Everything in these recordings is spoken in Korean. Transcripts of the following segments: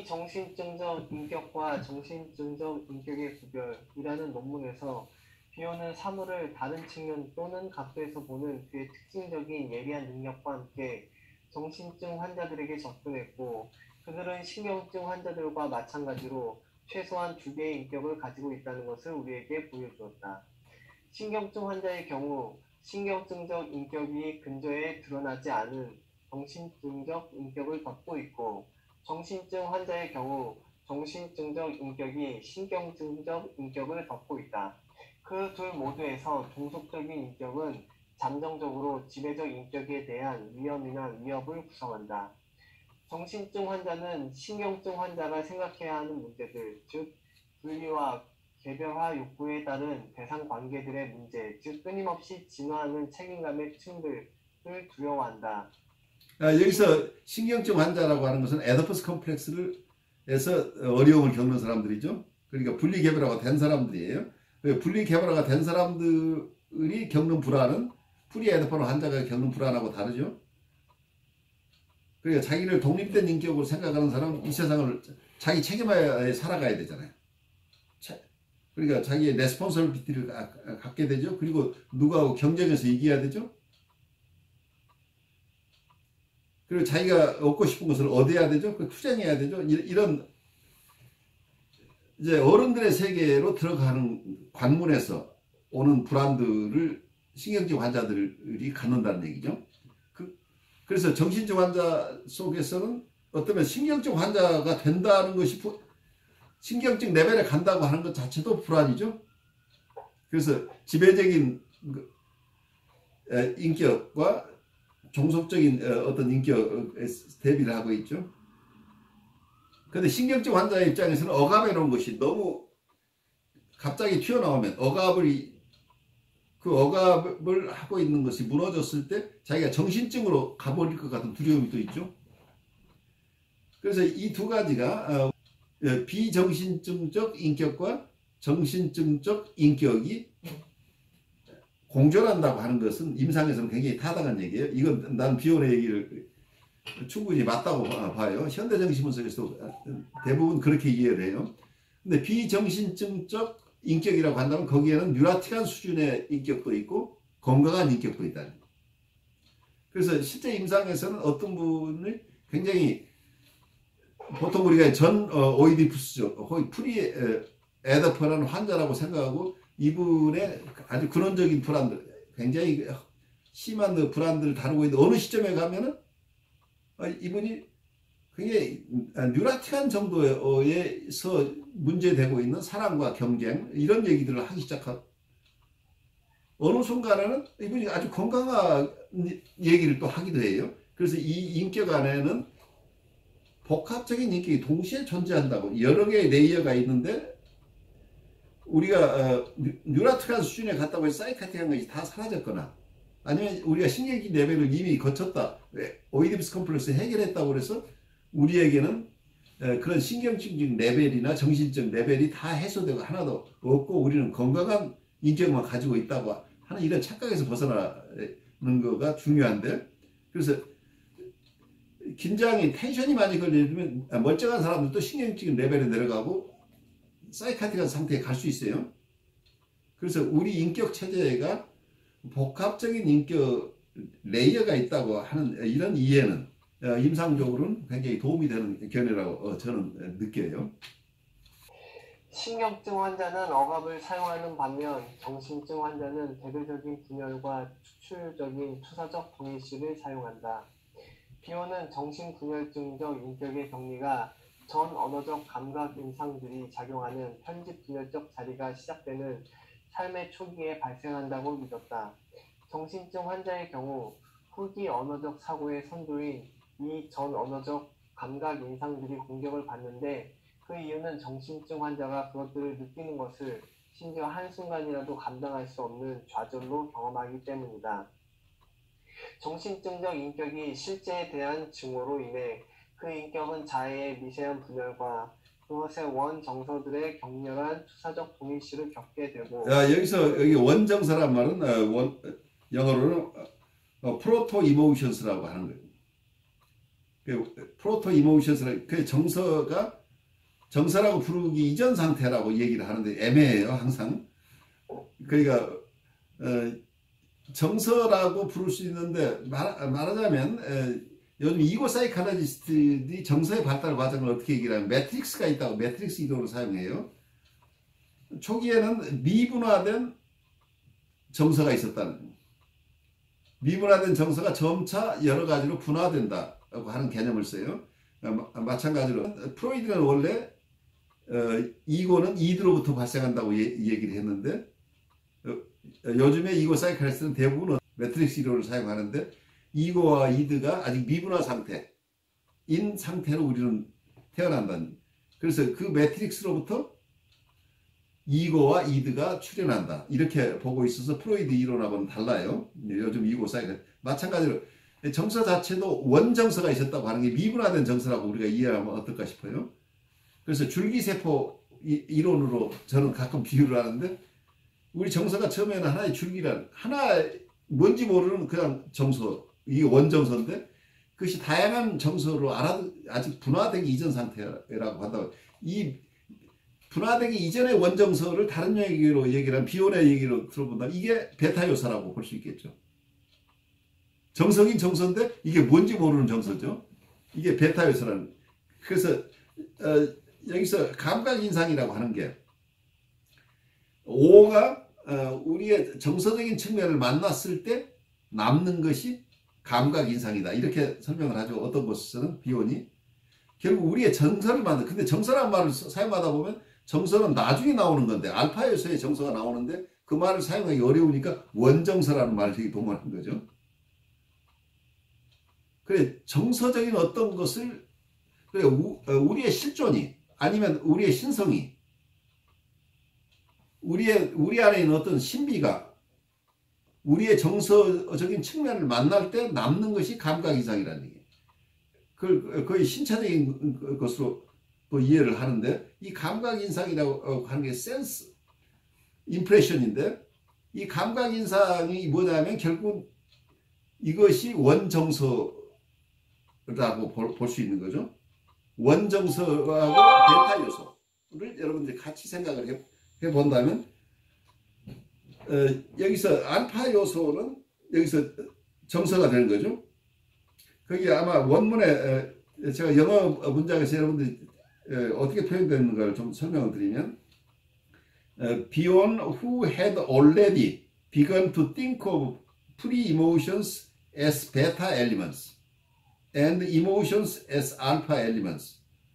비정신증적 인격과 정신증적 인격의 구별이라는 논문에서 비오는 사물을 다른 측면 또는 각도에서 보는 그의 특징적인 예리한 능력과 함께 정신증 환자들에게 접근했고, 그들은 신경증 환자들과 마찬가지로 최소한 두 개의 인격을 가지고 있다는 것을 우리에게 보여주었다. 신경증 환자의 경우 신경증적 인격이 근저에 드러나지 않은 정신증적 인격을 덮고 있고, 정신증 환자의 경우 정신증적 인격이 신경증적 인격을 덮고 있다. 그 둘 모두에서 종속적인 인격은 잠정적으로 지배적 인격에 대한 위험이나 위협을 구성한다. 정신증 환자는 신경증 환자가 생각해야 하는 문제들, 즉 분리와 개별화 욕구에 따른 대상 관계들의 문제, 즉 끊임없이 진화하는 책임감의 층들을 두려워한다. 여기서 신경증 환자라고 하는 것은 에더퍼스 컴플렉스를 해서 어려움을 겪는 사람들이죠. 그러니까 분리개별화가 된 사람들이에요. 분리개별화가 된 사람들이 겪는 불안은 프리에더퍼스 환자가 겪는 불안하고 다르죠. 그러니까 자기를 독립된 인격으로 생각하는 사람은 이 세상을 자기 책임하에 살아가야 되잖아요. 그러니까 자기의 레스폰서빌리티를 갖게 되죠. 그리고 누구하고 경쟁해서 이겨야 되죠. 그리고 자기가 얻고 싶은 것을 얻어야 되죠. 투쟁해야 되죠. 이런 이제 어른들의 세계로 들어가는 관문에서 오는 불안들을 신경증 환자들이 갖는다는 얘기죠. 그래서 정신증 환자 속에서는 어쩌면 신경증 환자가 된다는 것이 신경증 레벨에 간다고 하는 것 자체도 불안이죠. 그래서 지배적인 인격과 종속적인 어떤 인격에 대비를 하고 있죠. 그런데 신경증 환자의 입장에서는 억압해 놓은 것이 너무 갑자기 튀어나오면 그 억압을 하고 있는 것이 무너졌을 때 자기가 정신증으로 가버릴 것 같은 두려움이 또 있죠. 그래서 이 두 가지가 비정신증적 인격과 정신증적 인격이 공존한다고 하는 것은 임상에서는 굉장히 타당한 얘기예요. 이건 난 비혼의 얘기를 충분히 맞다고 봐요. 현대정신분석에서도 대부분 그렇게 이해를 해요. 근데 비정신증적 인격이라고 한다면 거기에는 뉴라틱한 수준의 인격도 있고 건강한 인격도 있다. 그래서 실제 임상에서는 어떤 분을 굉장히 보통 우리가 전 오이디푸스죠. 프리 에더퍼라는 환자라고 생각하고 이분의 아주 근원적인 불안들, 굉장히 심한 불안들을 다루고 있는데 어느 시점에 가면은 이분이 굉장히 뉴라틱한 정도에서 문제되고 있는 사랑과 경쟁 이런 얘기들을 하기 시작하고 어느 순간에는 이분이 아주 건강한 얘기를 또 하기도 해요. 그래서 이 인격 안에는 복합적인 인격이 동시에 존재한다고 여러 개의 레이어가 있는데 우리가 뉴라틱한 수준에 갔다고 해서 사이카틱한 것이 다 사라졌거나 아니면 우리가 신경질 레벨을 이미 거쳤다 오이디푸스 컴플렉스 해결했다고 그래서 우리에게는 그런 신경증적 레벨이나 정신적 레벨이 다 해소되고 하나도 없고 우리는 건강한 인격만 가지고 있다고 하는 이런 착각에서 벗어나는 거가 중요한데 그래서 긴장이 텐션이 많이 걸리면 멀쩡한 사람들도 신경증 레벨에 내려가고 사이카틱한 상태에 갈 수 있어요. 그래서 우리 인격 체제가 복합적인 인격 레이어가 있다고 하는 이런 이해는 임상적으로는 굉장히 도움이 되는 견해라고 저는 느껴요. 신경증 환자는 억압을 사용하는 반면 정신증 환자는 대대적인 분열과 추출적인 투사적 동의시를 사용한다. 비오는 정신분열증적 인격의 격리가 전 언어적 감각 인상들이 작용하는 편집 분열적 자리가 시작되는 삶의 초기에 발생한다고 믿었다. 정신증 환자의 경우 후기 언어적 사고의 선도인 이 전 언어적 감각 인상들이 공격을 받는데 그 이유는 정신증 환자가 그것들을 느끼는 것을 심지어 한순간이라도 감당할 수 없는 좌절로 경험하기 때문이다. 정신증적 인격이 실제에 대한 증오로 인해 그 인격은 자해의 미세한 분열과 그것의 원 정서들의 격렬한 투사적 동의시를 겪게 되고 여기 원정서란 말은 영어로는 프로토 이모션스라고 하는 거예요. 프로토 이모션스는 그 정서가 정서라고 부르기 이전 상태라고 얘기를 하는데 애매해요, 항상. 그러니까 정서라고 부를 수 있는데 말하자면 요즘 이고 사이칼로지스트들이 정서의 발달 과정을 어떻게 얘기를 하면 매트릭스가 있다고 매트릭스 이론을 사용해요. 초기에는 미분화된 정서가 있었다는, 미분화된 정서가 점차 여러 가지로 분화된다고 하는 개념을 써요. 마찬가지로 프로이드는 원래 이고는 이드로부터 발생한다고 얘기를 했는데 요즘에 이고 사이칼리스트는 대부분 매트릭스 이론을 사용하는데 이고와 이드가 아직 미분화 상태인 상태로 우리는 태어난다는, 그래서 그 매트릭스로부터 이고와 이드가 출현한다 이렇게 보고 있어서 프로이드 이론하고는 달라요. 요즘 이고 사이칼리스트 마찬가지로 정서 자체도 원정서가 있었다고 하는 게 미분화된 정서라고 우리가 이해하면 어떨까 싶어요. 그래서 줄기세포 이론으로 저는 가끔 비유를 하는데 우리 정서가 처음에는 하나의 줄기란, 하나 뭔지 모르는 그냥 정서, 이게 원정서인데 그것이 다양한 정서로 아직 분화되기 이전 상태라고 한다고. 이 분화되기 이전의 원정서를 다른 얘기로 얘기를 하면 비혼의 얘기로 들어본다. 이게 베타 요소라고 볼 수 있겠죠. 정서긴 정서인데 이게 뭔지 모르는 정서죠. 이게 베타 요소라는. 그래서 여기서 감각인상이라고 하는 게 오가 우리의 정서적인 측면을 만났을 때 남는 것이 감각인상이다 이렇게 설명을 하죠. 어떤 곳에서는 비혼이 결국 우리의 정서를 만든, 근데 정서라는 말을 사용하다 보면 정서는 나중에 나오는 건데 알파 요소의 정서가 나오는데 그 말을 사용하기 어려우니까 원정서라는 말을 동원한 거죠. 그래 정서적인 어떤 것을, 그래 우리의 실존이 아니면 우리의 신성이, 우리 안에 있는 어떤 신비가 우리의 정서적인 측면을 만날 때 남는 것이 감각이상이라는 얘기예요. 그걸 거의 신체적인 것으로 또 이해를 하는데 이 감각인상이라고 하는 게 센스, 임프레션인데 이 감각인상이 뭐냐면 결국 이것이 원정서라고 볼 수 있는 거죠. 원정서하고 베타 요소를 여러분들이 같이 생각을 해본다면 여기서 알파 요소는 여기서 정서가 되는 거죠. 거기 아마 원문에 제가 영어 문장에서 여러분들이 어떻게 표현되는가를 좀 설명을 드리면 beyond who had already begun to think of pre-emotions as beta elements and emotions as alpha elements,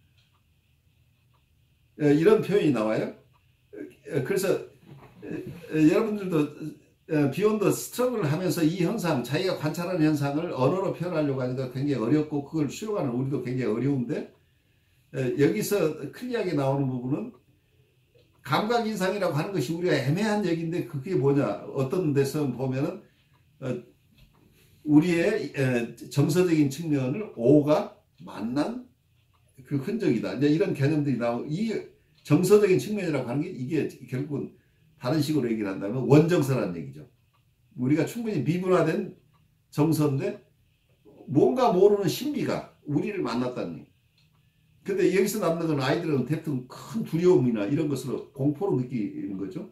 이런 표현이 나와요. 그래서 여러분들도 비욘드 스트러글을 하면서 이 현상, 자기가 관찰하는 현상을 언어로 표현하려고 하니까 굉장히 어렵고 그걸 수용하는 우리도 굉장히 어려운데 여기서 클리어하게 나오는 부분은 감각인상이라고 하는 것이 우리가 애매한 얘기인데 그게 뭐냐, 어떤 데서 보면은 우리의 정서적인 측면을 오가 만난 그 흔적이다. 이제 이런 개념들이 나오고, 이 정서적인 측면이라고 하는 게 이게 결국은 다른 식으로 얘기를 한다면 원정서라는 얘기죠. 우리가 충분히 미분화된 정서인데 뭔가 모르는 신비가 우리를 만났다는 얘기. 근데 여기서 남는 건 아이들은 대부분 큰 두려움이나 이런 것으로 공포로 느끼는 거죠.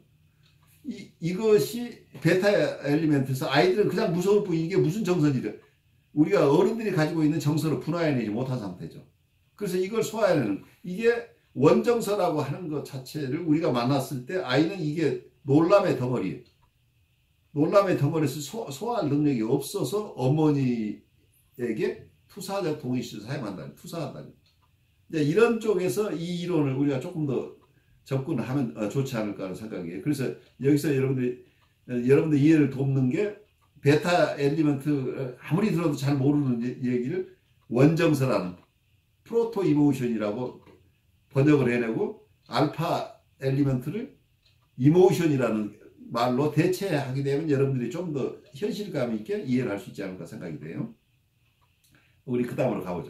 이것이 베타 엘리멘트에서 아이들은 그냥 무서울 뿐 이게 무슨 정서지래. 우리가 어른들이 가지고 있는 정서를 분화해내지 못한 상태죠. 그래서 이걸 소화해내는, 이게 원정서라고 하는 것 자체를 우리가 만났을 때 아이는 이게 놀람의 덩어리에서 소화할 능력이 없어서 어머니에게 투사적 동의시를 사용한다는, 투사한다는. 이런 쪽에서 이 이론을 우리가 조금 더 접근을 하면 좋지 않을까 하는 생각이에요. 그래서 여기서 여러분들 이해를 돕는 게 베타 엘리먼트, 아무리 들어도 잘 모르는 얘기를 원정서라는 프로토 이모션이라고 번역을 해내고 알파 엘리먼트를 이모션이라는 말로 대체하게 되면 여러분들이 좀 더 현실감 있게 이해를 할 수 있지 않을까 생각이 돼요. 우리 그 다음으로 가보죠.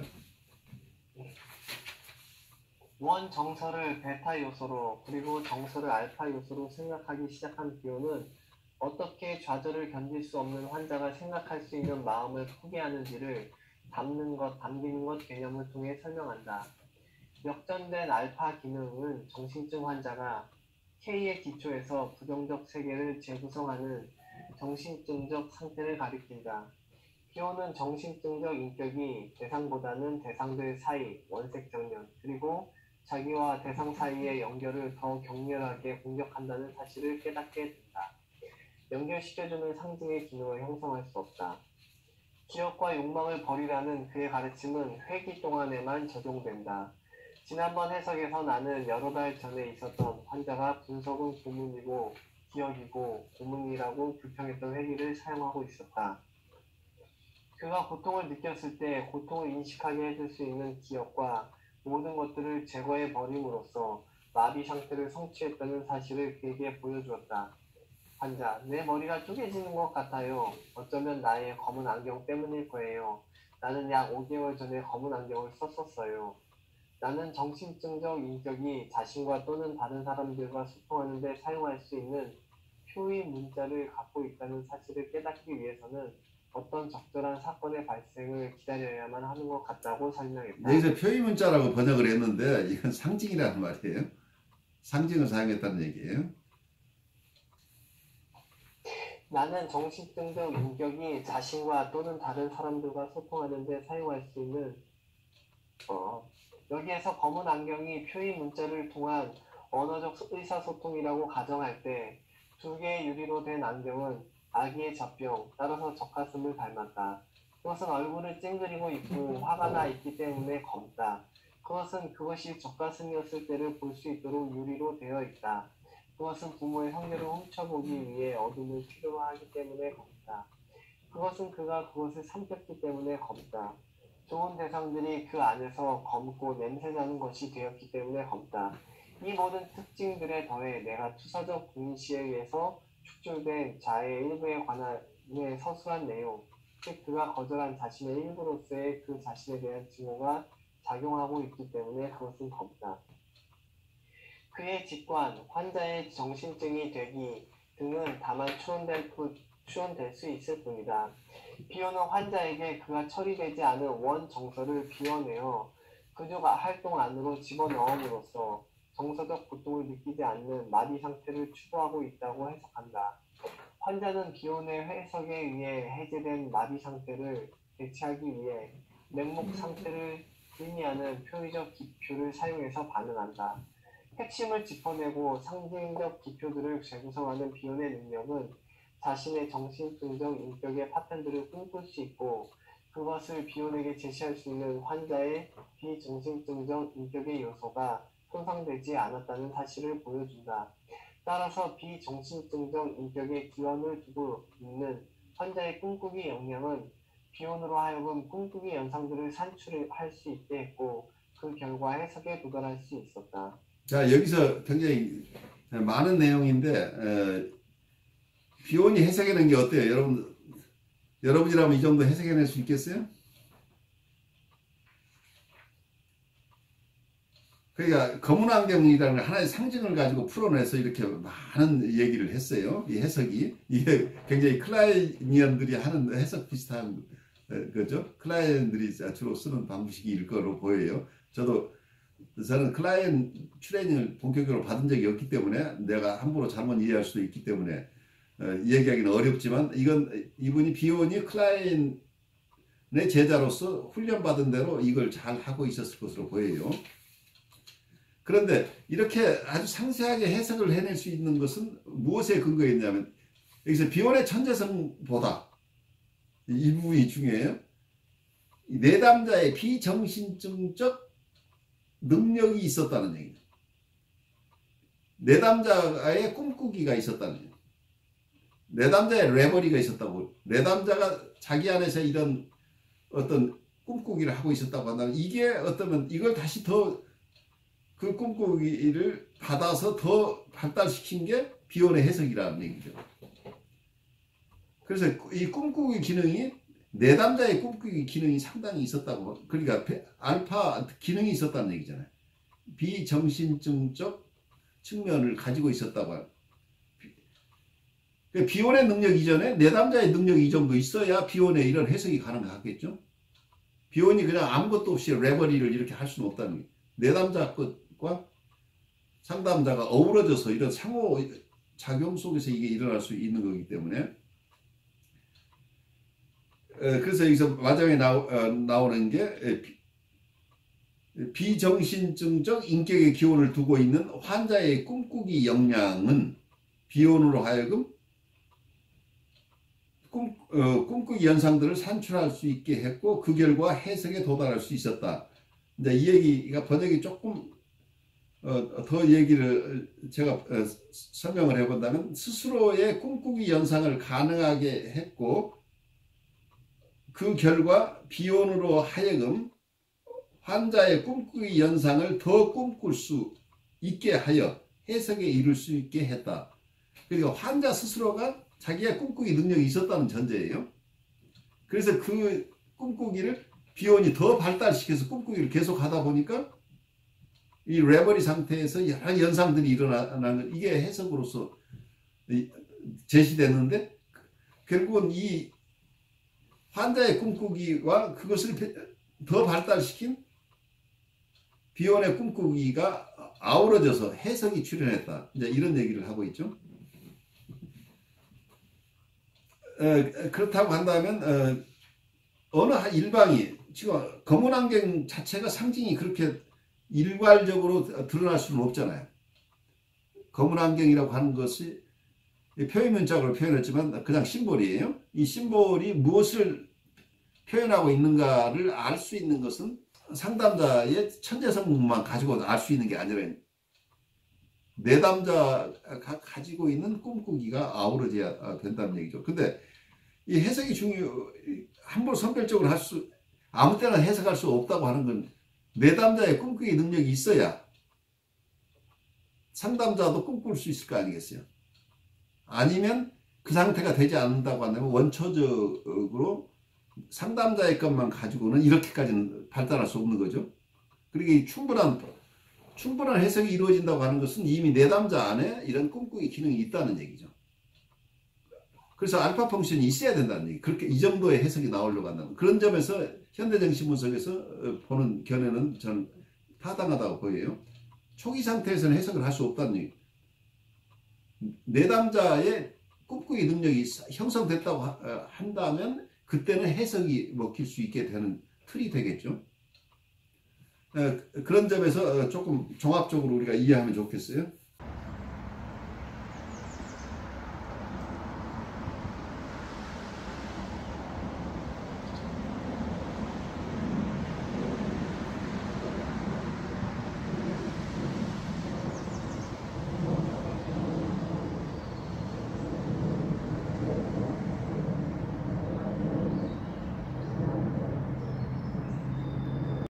원 정서를 베타 요소로 그리고 정서를 알파 요소로 생각하기 시작한 비오는 어떻게 좌절을 견딜 수 없는 환자가 생각할 수 있는 마음을 포기하는지를 담기는 것 개념을 통해 설명한다. 역전된 알파 기능은 정신증 환자가 K의 기초에서 부정적 세계를 재구성하는 정신증적 상태를 가리킨다. 피오는 정신증적 인격이 대상보다는 대상들 사이, 원색정연, 그리고 자기와 대상 사이의 연결을 더 격렬하게 공격한다는 사실을 깨닫게 된다. 연결시켜주는 상징의 기능을 형성할 수 없다. 기억과 욕망을 버리라는 그의 가르침은 회기 동안에만 적용된다. 지난번 해석에서 나는 여러 달 전에 있었던 환자가 분석은 고문이고 기억이고 고문이라고 불평했던 회기를 사용하고 있었다. 그가 고통을 느꼈을 때 고통을 인식하게 해줄 수 있는 기억과 모든 것들을 제거해 버림으로써 마비 상태를 성취했다는 사실을 그에게 보여주었다. 환자, 내 머리가 쪼개지는 것 같아요. 어쩌면 나의 검은 안경 때문일 거예요. 나는 약 5개월 전에 검은 안경을 썼었어요. 나는 정신증적 인격이 자신과 또는 다른 사람들과 소통하는 데 사용할 수 있는 표의 문자를 갖고 있다는 사실을 깨닫기 위해서는 어떤 적절한 사건의 발생을 기다려야만 하는 것 같다고 설명했다. 여기서 표의 문자라고 번역을 했는데 이건 상징이라는 말이에요. 상징을 사용했다는 얘기예요. 나는 정신증적 인격이 자신과 또는 다른 사람들과 소통하는 데 사용할 수 있는 여기에서 검은 안경이 표의 문자를 통한 언어적 의사소통이라고 가정할 때 두 개의 유리로 된 안경은 아기의 젖병, 따라서 젖가슴을 닮았다. 그것은 얼굴을 찡그리고 있고 화가 나 있기 때문에 검다. 그것은 그것이 젖가슴이었을 때를 볼 수 있도록 유리로 되어 있다. 그것은 부모의 형제를 훔쳐보기 위해 어둠을 필요로 하기 때문에 검다. 그것은 그가 그것을 삼켰기 때문에 검다. 좋은 대상들이 그 안에서 검고 냄새나는 것이 되었기 때문에 검다. 이 모든 특징들에 더해 내가 투사적 동시에 의해서 축출된 자의 일부에 관한의 서술한 내용, 즉 그가 거절한 자신의 일부로서의 그 자신에 대한 증오가 작용하고 있기 때문에 그것은 검다. 그의 직관, 환자의 정신증이 되기 등은 다만 추론될 수 있을 뿐이다. 비오는 환자에게 그가 처리되지 않은 원 정서를 비워내어 그조가 활동 안으로 집어넣음으로써 정서적 고통을 느끼지 않는 마비 상태를 추구하고 있다고 해석한다. 환자는 비온의 해석에 의해 해제된 마비 상태를 대체하기 위해 맹목 상태를 의미하는 표의적 기표를 사용해서 반응한다. 핵심을 짚어내고 상징적 기표들을 재구성하는 비온의 능력은 자신의 정신증적 인격의 파편들을 꿈꿀 수 있고 그것을 비온에게 제시할 수 있는 환자의 비정신증적 인격의 요소가 손상되지 않았다는 사실을 보여준다. 따라서 비정신증적 인격의 기원을 두고 있는 환자의 꿈꾸기 역량은 비온으로 하여금 꿈꾸기 연상들을 산출할 수 있게 했고 그 결과 해석에 도달할 수 있었다. 자, 여기서 굉장히 많은 내용인데 비온이 해석해낸 게 어때요? 여러분이라면 이 정도 해석해낼 수 있겠어요? 그러니까 검은 안경이라는 하나의 상징을 가지고 풀어내서 이렇게 많은 얘기를 했어요. 이 해석이 이게 굉장히 클라이언들이 하는 해석 비슷한 거죠. 클라이언들이 주로 쓰는 방식일 거로 보여요. 저는 클라이언 트레이닝을 본격적으로 받은 적이 없기 때문에 내가 함부로 잘못 이해할 수도 있기 때문에 얘기하기는 어렵지만 이분이 비온이 클라이언의 제자로서 훈련받은 대로 이걸 잘 하고 있었을 것으로 보여요. 그런데 이렇게 아주 상세하게 해석을 해낼 수 있는 것은 무엇에 근거해 있냐면 여기서 비온의 천재성보다 이 부분이 중요해요. 내담자의 비정신증적 능력이 있었다는 얘기죠. 내담자의 꿈꾸기가 있었다는 얘기죠. 내담자의 레버리가 있었다고. 내담자가 자기 안에서 이런 어떤 꿈꾸기를 하고 있었다고 한다면 이게 어떠면 이걸 다시 더 그 꿈꾸기를 받아서 더 발달시킨 게 비온의 해석이라는 얘기죠. 그래서 이 꿈꾸기 기능이 내담자의 꿈꾸기 기능이 상당히 있었다고. 그러니까 알파 기능이 있었다는 얘기잖아요. 비정신증적 측면을 가지고 있었다고. 비온의 능력 이전에 내담자의 능력이 이 정도 있어야 비온의 이런 해석이 가능하겠죠. 비온이 그냥 아무것도 없이 레버리를 이렇게 할 수는 없다는 거예요. 내담자 것과 상담자가 어우러져서 이런 상호 작용 속에서 이게 일어날 수 있는 거기 때문에 그래서 여기서 마지막에 나오는 게 비정신증적 인격의 기원을 두고 있는 환자의 꿈꾸기 역량은 비혼으로 하여금 꿈꾸기 현상들을 산출할 수 있게 했고 그 결과 해석에 도달할 수 있었다. 이제 이 얘기가 번역이 조금 더 얘기를 제가 설명을 해본다면 스스로의 꿈꾸기 현상을 가능하게 했고 그 결과 비혼으로 하여금 환자의 꿈꾸기 현상을 더 꿈꿀 수 있게 하여 해석에 이를 수 있게 했다. 그러니까 환자 스스로가 자기의 꿈꾸기 능력이 있었다는 전제예요. 그래서 그 꿈꾸기를 비혼이 더 발달시켜서 꿈꾸기를 계속 하다 보니까 이 레버리 상태에서 여러 현상들이 일어나는 이게 해석으로서 제시됐는데 결국은 이 환자의 꿈꾸기와 그것을 더 발달시킨 비혼의 꿈꾸기가 아우러져서 해석이 출현했다. 이제 이런 얘기를 하고 있죠. 그렇다고 한다면 어느 한 일방이 지금 검은 안경 자체가 상징이 그렇게 일괄적으로 드러날 수는 없잖아요. 검은 안경이라고 하는 것이 표현문짝으로 표현했지만 그냥 심볼이에요. 이 심볼이 무엇을 표현하고 있는가를 알 수 있는 것은 상담자의 천재성만 가지고 알 수 있는 게 아니라 내담자가 가지고 있는 꿈꾸기가 아우러져야 된다는 얘기죠. 근데 이 해석이 함부로 선별적으로 아무 때나 해석할 수 없다고 하는 건 내담자의 꿈꾸기 능력이 있어야 상담자도 꿈꿀 수 있을 거 아니겠어요. 아니면 그 상태가 되지 않는다고 한다면 원초적으로 상담자의 것만 가지고는 이렇게까지는 발달할 수 없는 거죠. 그러니까 충분한 해석이 이루어진다고 하는 것은 이미 내담자 안에 이런 꿈꾸기 기능이 있다는 얘기죠. 그래서 알파 펑션이 있어야 된다는 얘기. 그렇게 이 정도의 해석이 나오려고 한다면 그런 점에서 현대정신분석에서 보는 견해는 저는 타당하다고 보여요. 초기 상태에서는 해석을 할 수 없다는 얘기. 내담자의 꿈꾸기 능력이 형성됐다고 한다면 그때는 해석이 먹힐 수 있게 되는 틀이 되겠죠. 그런 점에서 조금 종합적으로 우리가 이해하면 좋겠어요.